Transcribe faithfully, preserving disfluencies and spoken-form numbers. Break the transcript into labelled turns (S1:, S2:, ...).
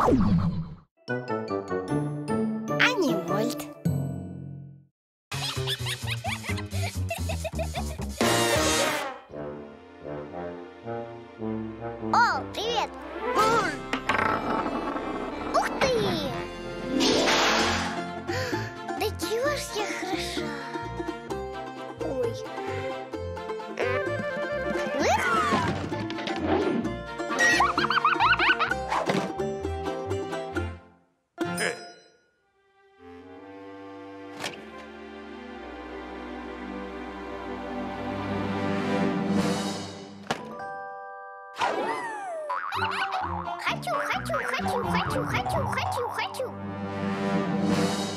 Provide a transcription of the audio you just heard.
S1: Анимольт. О, привет! Ух ты! Да чего ж я хороша! Ой! Хочу, хочу, хочу, хочу, хочу, хочу, хочу.